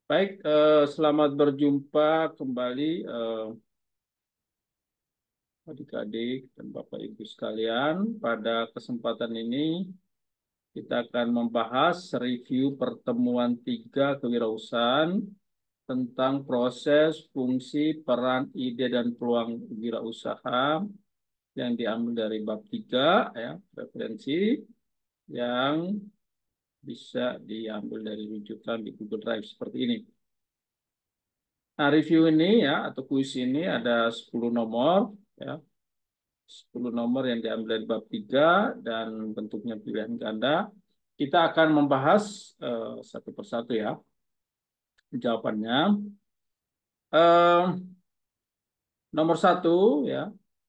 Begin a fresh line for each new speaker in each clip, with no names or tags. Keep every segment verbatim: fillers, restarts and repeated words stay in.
Baik, eh, selamat berjumpa kembali eh, adik-adik dan Bapak Ibu sekalian. Pada kesempatan ini kita akan membahas review pertemuan tiga kewirausahaan tentang proses, fungsi, peran, ide, dan peluang wirausaha yang diambil dari bab tiga, ya, referensi yang bisa diambil dari rujukan di Google Drive seperti ini. Nah, review ini ya atau kuis ini ada sepuluh nomor ya. sepuluh nomor yang diambil dari bab tiga dan bentuknya pilihan ganda. Kita akan membahas eh, satu persatu ya jawabannya. Eh, nomor satu ya,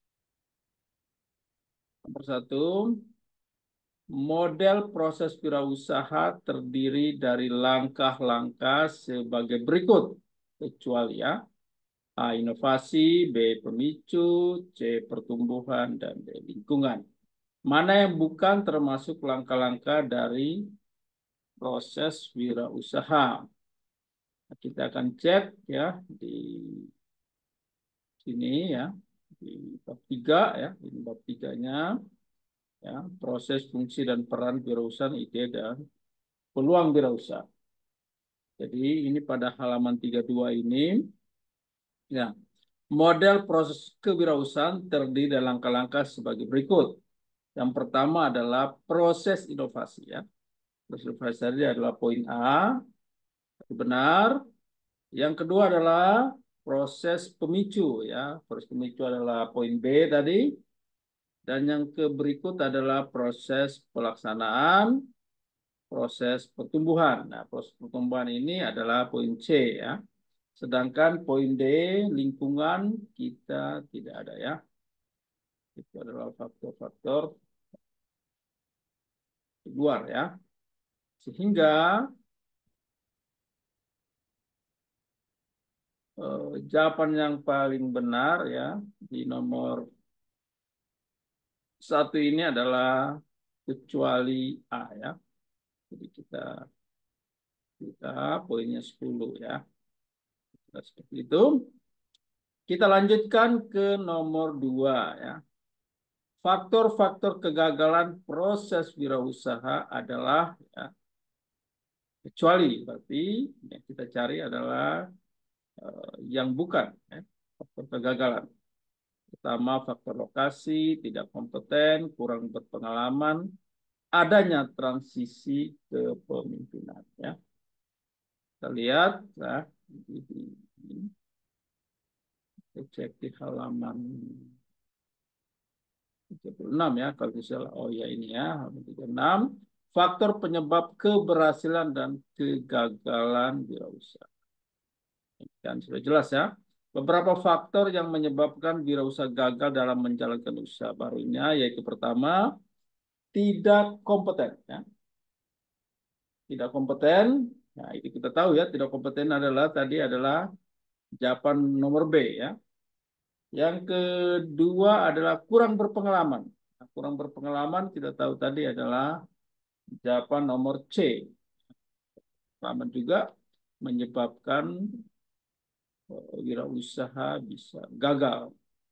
nomor satu model proses wirausaha terdiri dari langkah-langkah sebagai berikut, kecuali ya A. Inovasi, B. Pemicu, C. Pertumbuhan, dan D. Lingkungan. Mana yang bukan termasuk langkah-langkah dari proses wirausaha? Nah, kita akan cek ya di sini ya, di bab tiga ya, ini bab tiganya ya, proses, fungsi, dan peran wirausaha, ide, dan peluang wirausaha. Jadi ini pada halaman tiga puluh dua ini ya, model proses kewirausahaan terdiri dari langkah-langkah sebagai berikut. Yang pertama adalah proses inovasi ya. Proses inovasi tadi adalah poin A, benar. Yang kedua adalah proses pemicu ya. Proses pemicu adalah poin B tadi. Dan yang ke berikut adalah proses pelaksanaan, proses pertumbuhan. Nah, proses pertumbuhan ini adalah poin C ya. Sedangkan poin D, lingkungan, kita tidak ada ya. Itu adalah faktor-faktor di luar ya. Sehingga eh, jawaban yang paling benar ya di nomor satu ini adalah kecuali A ya. Jadi kita kita poinnya sepuluh ya. Nah, seperti itu. Kita lanjutkan ke nomor dua ya. Faktor-faktor kegagalan proses wirausaha adalah ya, kecuali berarti yang kita cari adalah eh, yang bukan ya, faktor kegagalan. Pertama, faktor lokasi, tidak kompeten, kurang berpengalaman, adanya transisi kepemimpinan ya. Kita lihat ya, di, di, di, kita cek di halaman tiga puluh enam ya kalau tidak salah. Oh ya ini ya, halaman tiga puluh enam. Faktor penyebab keberhasilan dan kegagalan wirausaha. Dan sudah jelas ya. Beberapa faktor yang menyebabkan wirausaha gagal dalam menjalankan usaha barunya yaitu pertama, tidak kompeten ya. Tidak kompeten. Nah, itu kita tahu ya, tidak kompeten adalah tadi adalah jawaban nomor B ya. Yang kedua adalah kurang berpengalaman. Nah, kurang berpengalaman kita tahu tadi adalah jawaban nomor C. Pengalaman juga menyebabkan wirausaha bisa gagal.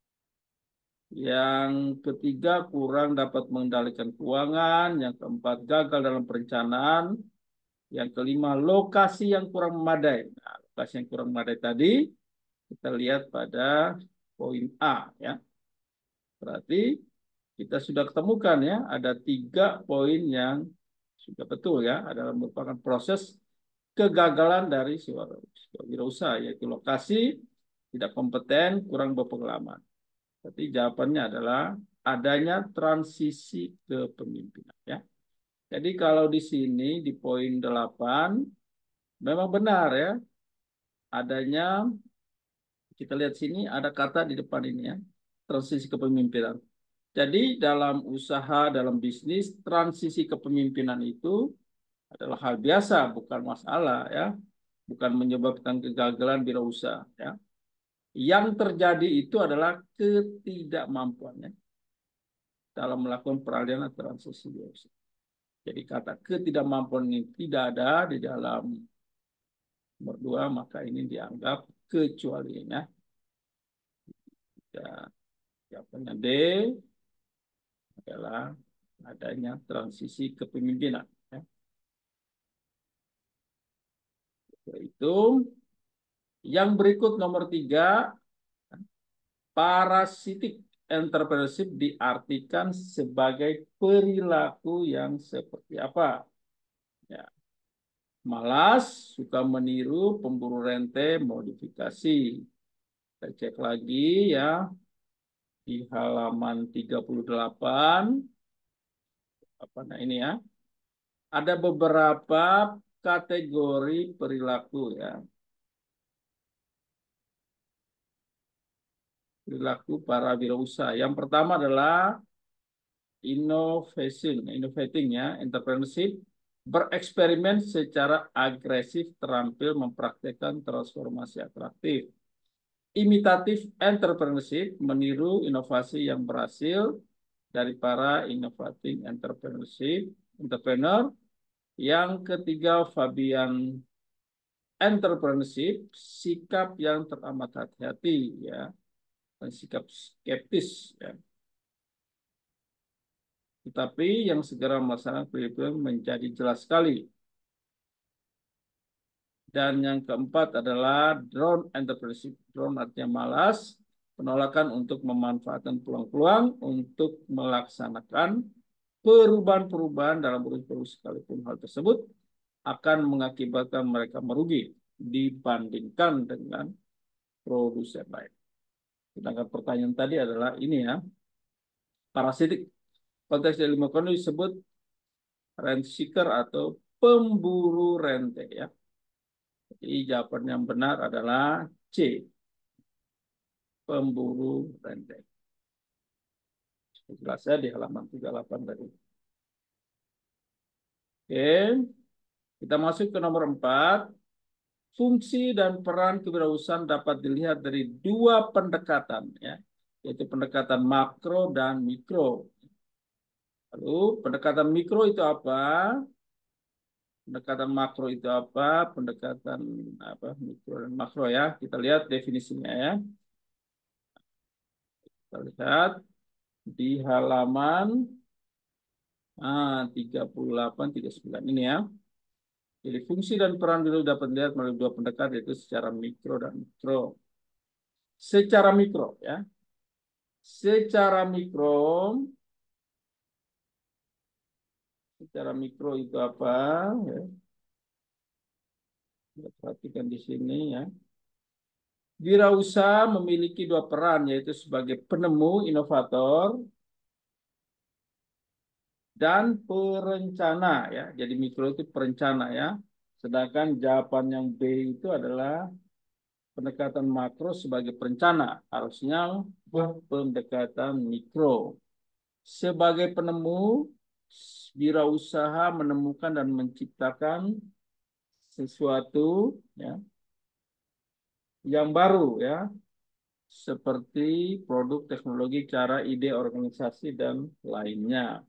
Yang ketiga kurang dapat mengendalikan keuangan. Yang keempat gagal dalam perencanaan. Yang kelima lokasi yang kurang memadai. Nah, lokasi yang kurang memadai tadi kita lihat pada poin A ya. Berarti kita sudah ketemukan ya, ada tiga poin yang sudah betul ya, adalah merupakan proses kegagalan dari wirausaha, yaitu lokasi, tidak kompeten, kurang berpengalaman. Tapi jawabannya adalah adanya transisi kepemimpinan ya. Jadi kalau di sini di poin delapan memang benar ya, adanya, kita lihat sini ada kata di depan ini ya, transisi kepemimpinan. Jadi dalam usaha, dalam bisnis, transisi kepemimpinan itu adalah hal biasa, bukan masalah ya, bukan menyebabkan kegagalan wirausaha ya. Yang terjadi itu adalah ketidakmampuannya dalam melakukan peralihan atau transisi wirausaha. Jadi kata ketidakmampuan ini tidak ada di dalam Nomor dua, maka ini dianggap kecualinya. Ya, jawabannya D adalah adanya transisi kepemimpinan. Ya. Itu yang berikut nomor tiga, parasitic entrepreneurship diartikan sebagai perilaku yang seperti apa? Ya, malas, suka meniru, pemburu rente, modifikasi. Kita cek lagi ya di halaman tiga puluh delapan. Apa nah ini ya? Ada beberapa kategori perilaku ya. Perilaku para wirausaha. Yang pertama adalah innovation, innovating ya, entrepreneurship, bereksperimen secara agresif, terampil mempraktekkan transformasi atraktif. Imitatif entrepreneurship, meniru inovasi yang berhasil dari para innovating entrepreneurship, entrepreneur. Yang ketiga, Fabian entrepreneurship, sikap yang teramat hati-hati ya, dan sikap skeptis ya. Tetapi yang segera melaksanakan perilaku menjadi jelas sekali. Dan yang keempat adalah drone entrepreneurship. Drone artinya malas, penolakan untuk memanfaatkan peluang-peluang untuk melaksanakan perubahan-perubahan dalam urus-urus sekalipun hal tersebut akan mengakibatkan mereka merugi dibandingkan dengan produsen lain. Sedangkan pertanyaan tadi adalah ini ya, parasitik. Konteks ilmu ekonomi disebut rent seeker atau pemburu rente ya. Jadi jawaban yang benar adalah C, pemburu rente. Jelasnya di halaman tiga puluh delapan tadi. Oke, kita masuk ke nomor empat. Fungsi dan peran kewirausahaan dapat dilihat dari dua pendekatan ya, yaitu pendekatan makro dan mikro. Lalu pendekatan mikro itu apa? Pendekatan makro itu apa? Pendekatan apa? Mikro dan makro ya. Kita lihat definisinya ya. Kita lihat di halaman ah, tiga puluh delapan tiga puluh sembilan ini ya. Jadi fungsi dan peran dulu dapat dilihat melalui dua pendekatan, yaitu secara mikro dan mikro. Secara mikro ya. Secara mikro, secara mikro itu apa? Ya. Kita perhatikan di sini ya. Wirausaha memiliki dua peran, yaitu sebagai penemu, inovator, dan perencana ya. Jadi mikro itu perencana ya. Sedangkan jawaban yang B itu adalah pendekatan makro sebagai perencana. Harusnya pendekatan mikro. Sebagai penemu, wirausaha menemukan dan menciptakan sesuatu ya yang baru ya, seperti produk, teknologi, cara, ide, organisasi dan lainnya.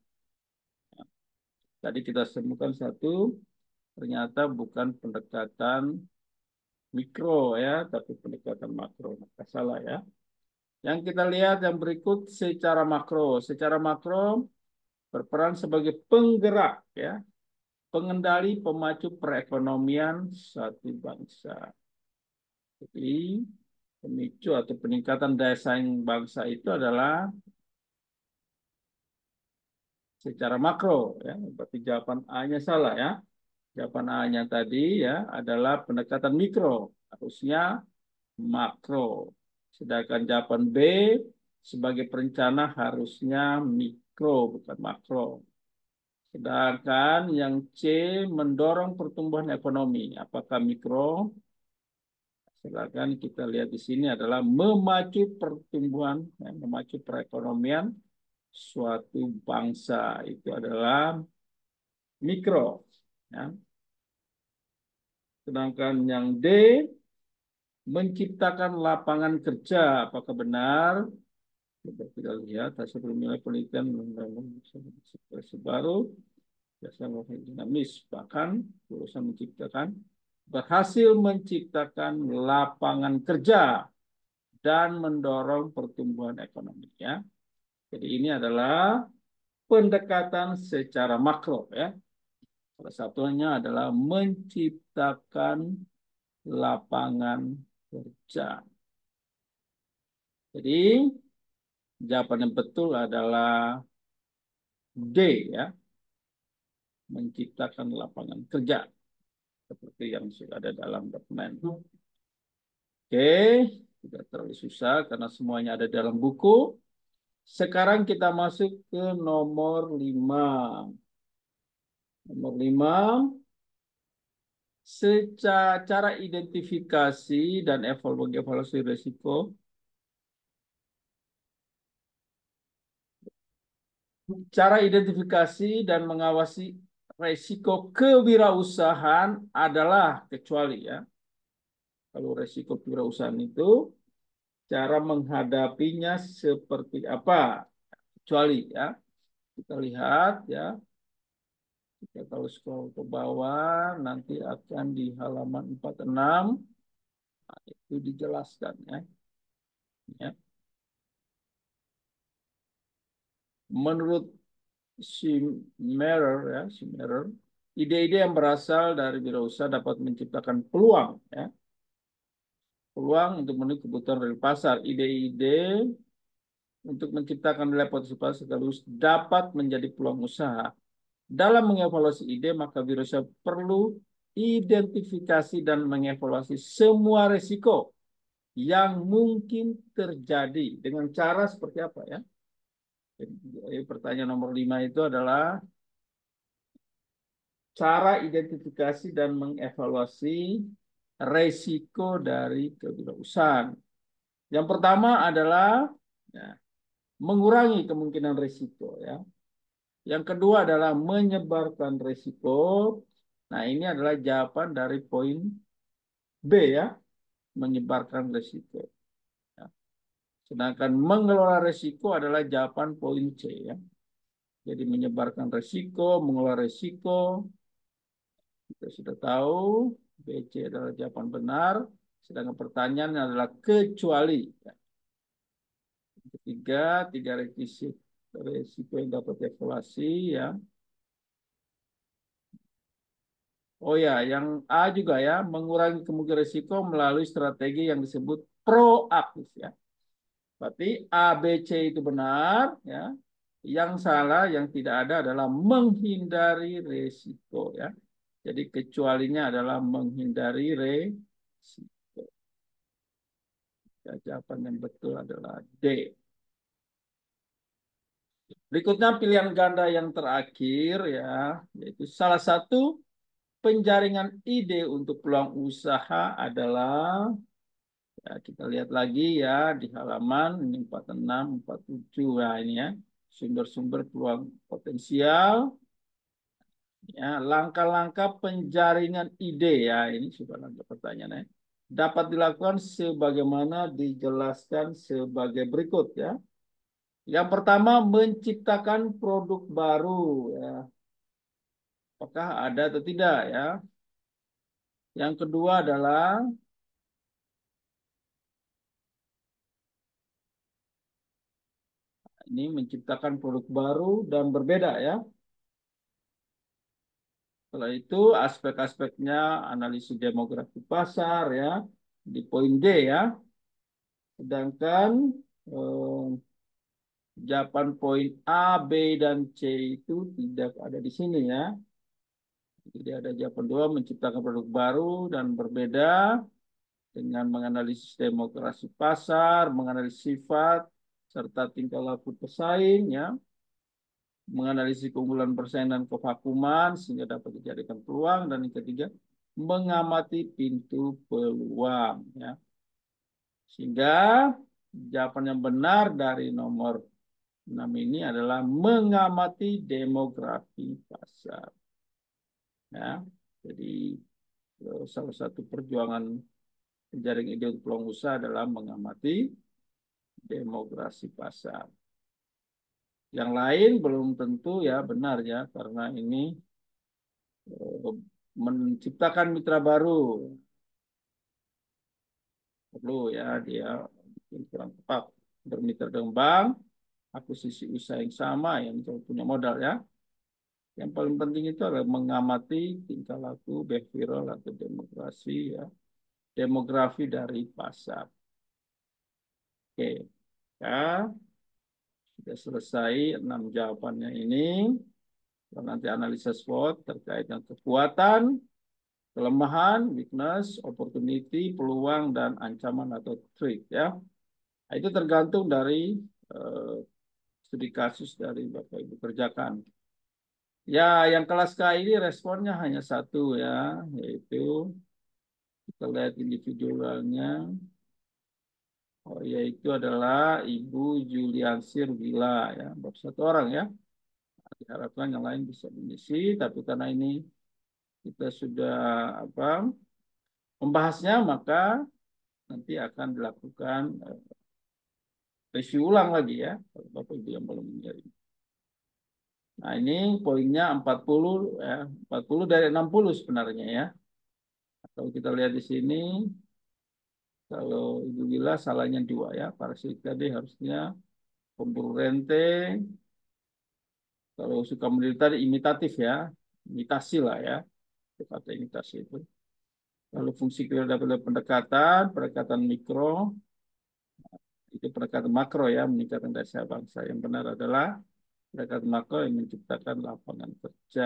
Tadi kita temukan satu, ternyata bukan pendekatan mikro ya, tapi pendekatan makro. Maka salah ya. Yang kita lihat yang berikut secara makro. Secara makro berperan sebagai penggerak ya, pengendali, pemacu perekonomian suatu bangsa. Jadi pemicu atau peningkatan daya saing bangsa itu adalah secara makro ya. Berarti jawaban A-nya salah ya. Jawaban A-nya tadi ya adalah pendekatan mikro, harusnya makro. Sedangkan jawaban B sebagai perencana harusnya mikro bukan makro. Sedangkan yang C mendorong pertumbuhan ekonomi, apakah mikro? Silakan kita lihat di sini adalah memacu pertumbuhan, ya, memacu perekonomian suatu bangsa itu adalah mikro. Ya. Sedangkan yang D menciptakan lapangan kerja, apakah benar? Coba kita lihat hasil penilaian penelitian baru biasa dinamis, bahkan berusaha menciptakan berhasil menciptakan lapangan kerja dan mendorong pertumbuhan ekonomi ya. Jadi ini adalah pendekatan secara makro ya. Salah satunya adalah menciptakan lapangan kerja. Jadi jawaban yang betul adalah D ya, menciptakan lapangan kerja seperti yang sudah ada dalam dokumen. Oke, tidak terlalu susah karena semuanya ada dalam buku. Sekarang kita masuk ke nomor lima. Nomor lima, secara identifikasi dan evaluasi risiko. Cara identifikasi dan mengawasi risiko kewirausahaan adalah kecuali ya. Kalau risiko kewirausahaan itu cara menghadapinya seperti apa? Kecuali ya. Kita lihat ya. Kita kalau scroll ke bawah nanti akan di halaman empat puluh enam. Nah, itu dijelaskan ya. Ya. Menurut Shimmerer ya, Shimmerer, ide-ide yang berasal dari wirausaha dapat menciptakan peluang ya. Peluang untuk memenuhi kebutuhan dari pasar. Ide-ide untuk menciptakan nilai potensi pasar sekaligus dapat menjadi peluang usaha. Dalam mengevaluasi ide, maka wirausaha perlu identifikasi dan mengevaluasi semua risiko yang mungkin terjadi dengan cara seperti apa ya? Jadi, pertanyaan nomor lima itu adalah cara identifikasi dan mengevaluasi risiko dari kewirausahaan. Yang pertama adalah ya, mengurangi kemungkinan risiko ya. Yang kedua adalah menyebarkan risiko. Nah, ini adalah jawaban dari poin B ya, menyebarkan risiko. Ya. Sedangkan mengelola risiko adalah jawaban poin C ya. Jadi menyebarkan risiko, mengelola risiko, kita sudah tahu B C adalah jawaban benar. Sedangkan pertanyaannya adalah kecuali. Ya. Ketiga, tiga rekisit risiko yang dapat dievaluasi ya. Oh ya, yang A juga ya, mengurangi kemungkinan risiko melalui strategi yang disebut proaktif ya. Berarti A, B, C itu benar ya. Yang salah, yang tidak ada adalah menghindari risiko ya. Jadi kecualinya adalah menghindari risiko. Ya, jawaban yang betul adalah D. Berikutnya pilihan ganda yang terakhir ya, yaitu salah satu penjaringan ide untuk peluang usaha adalah ya, kita lihat lagi ya di halaman ini empat puluh enam, empat puluh tujuh ya ini ya sumber-sumber peluang potensial ya langkah-langkah penjaringan ide ya ini sudah langkah pertanyaannya dapat dilakukan sebagaimana dijelaskan sebagai berikut ya. Yang pertama menciptakan produk baru ya. Apakah ada atau tidak ya? Yang kedua adalah ini menciptakan produk baru dan berbeda ya. Setelah itu aspek-aspeknya analisis demografi pasar ya di poin D ya. Sedangkan eh, jawaban poin A, B dan C itu tidak ada di sini ya. Jadi ada jawaban dua menciptakan produk baru dan berbeda dengan menganalisis demografi pasar, menganalisis sifat serta tingkah laku pesaing ya. Menganalisis keunggulan persaingan dan kevakuman sehingga dapat dijadikan peluang dan yang ketiga mengamati pintu peluang ya. Sehingga jawaban yang benar dari nomor enam ini adalah mengamati demografi pasar ya. Jadi salah satu perjuangan penjaring ide untuk peluang usaha adalah mengamati demografi pasar. Yang lain belum tentu ya benar ya karena ini menciptakan mitra baru. Perlu ya dia mungkin kurang tepat bermitra dengan bank, akuisisi usaha yang sama yang punya modal ya. Yang paling penting itu adalah mengamati tingkah laku behavioral atau demokrasi ya, demografi dari pasar. Oke, ya sudah selesai enam jawabannya ini. Dan nanti analisa SWOT terkait dengan kekuatan, kelemahan, weakness, opportunity, peluang dan ancaman atau threat ya. Nah, itu tergantung dari uh, studi kasus dari Bapak Ibu kerjakan. Ya, yang kelas K ini responnya hanya satu ya, yaitu kita lihat individualnya. Oh, yaitu adalah Ibu Juliansir Wila ya, baru satu orang ya. Diharapkan yang lain bisa mengisi, tapi karena ini kita sudah apa membahasnya, maka nanti akan dilakukan uh, review ulang lagi ya, kalau Bapak Ibu yang belum mengirim. Nah, ini poinnya empat puluh ya, empat puluh dari enam puluh sebenarnya ya. Kalau kita lihat di sini, kalau Ibu Wila salahnya dua ya. Parasit tadi harusnya pemburu rente. Kalau suka menderita imitatif ya. Imitasi lah ya. Kata imitasi itu. Lalu fungsi kira dapat pendekatan, pendekatan mikro. Itu pendekatan makro ya, meningkatkan daya bangsa. Yang benar adalah pendekatan makro yang menciptakan lapangan kerja.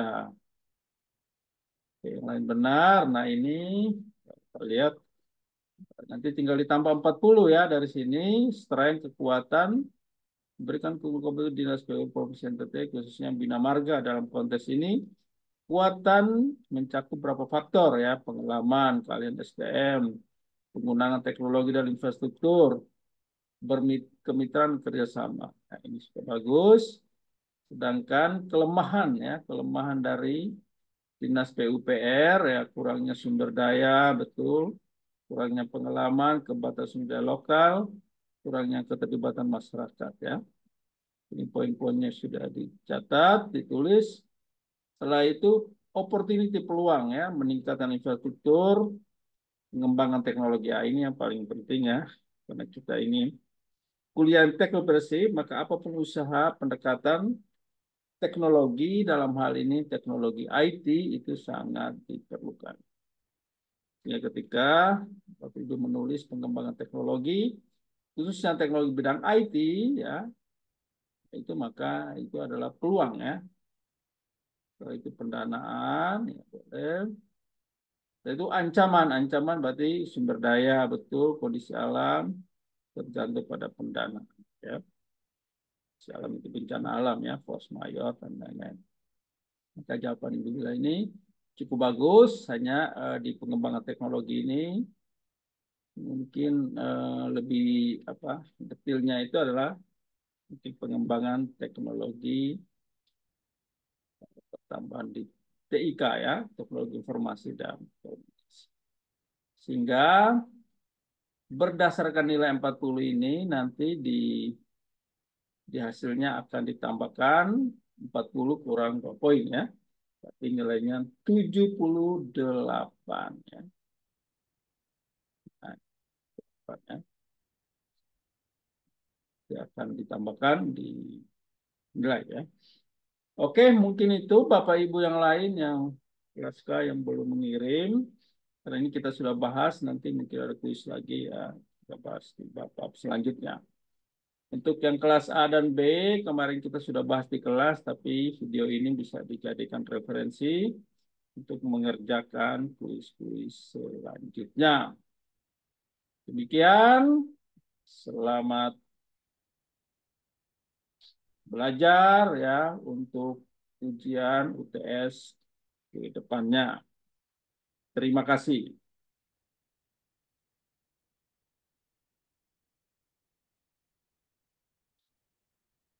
Oke, yang lain benar. Nah ini kita lihat nanti tinggal ditambah empat puluh ya dari sini. Strength, kekuatan, berikan kepada dinas P U Provinsi N T T khususnya Bina Marga dalam konteks ini. Kekuatan mencakup berapa faktor ya, pengalaman, kalian S D M, penggunaan teknologi dan infrastruktur, berkemitraan kerjasama. Nah, ini sudah bagus. Sedangkan kelemahan ya, kelemahan dari Dinas P U P R ya, kurangnya sumber daya, betul, kurangnya pengalaman, keterbatasan sumber daya lokal, kurangnya keterlibatan masyarakat ya. Ini poin-poinnya sudah dicatat, ditulis. Setelah itu opportunity peluang ya, meningkatkan infrastruktur, pengembangan teknologi. Ah, ini yang paling penting ya, karena kita ini kuliah teknologi, maka apapun usaha pendekatan teknologi dalam hal ini teknologi I T itu sangat diperlukan. Ya, ketika Bapak Ibu menulis pengembangan teknologi, khususnya teknologi bidang I T, ya itu maka itu adalah peluang ya. Kalau itu pendanaan, ya boleh. Itu ancaman, ancaman berarti sumber daya betul, kondisi alam tergantung pada pendanaan. Ya, kondisi alam itu bencana alam ya, force majeure dan lain-lain. Maka jawaban Ibu Bila ini cukup bagus, hanya uh, di pengembangan teknologi ini mungkin uh, lebih apa detailnya itu adalah mungkin pengembangan teknologi tambahan di T I K ya, teknologi informasi dan komunikasi. Sehingga berdasarkan nilai empat puluh ini nanti di di hasilnya akan ditambahkan empat puluh kurang dua poin ya. Tapi nilainya tujuh puluh delapan ya. Nah, ya. Dia akan ditambahkan di nilai ya. Oke, mungkin itu Bapak Ibu yang lain yang kelas K yang belum mengirim. Karena ini kita sudah bahas, nanti mungkin ada kuis lagi ya. Kita bahas di bab selanjutnya. Untuk yang kelas A dan B, kemarin kita sudah bahas di kelas, tapi video ini bisa dijadikan referensi untuk mengerjakan kuis-kuis selanjutnya. Demikian, selamat belajar ya untuk ujian U T S ke depannya. Terima kasih.